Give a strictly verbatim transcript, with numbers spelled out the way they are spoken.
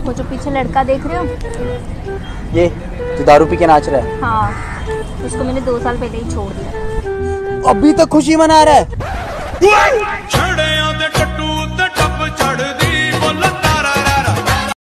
वो जो पीछे लड़का देख रहे हो, ये जो दारू पी के नाच रहा है। हाँ, उसको मैंने दो साल पहले ही छोड़ दिया। अभी तक खुशी मना रहा है।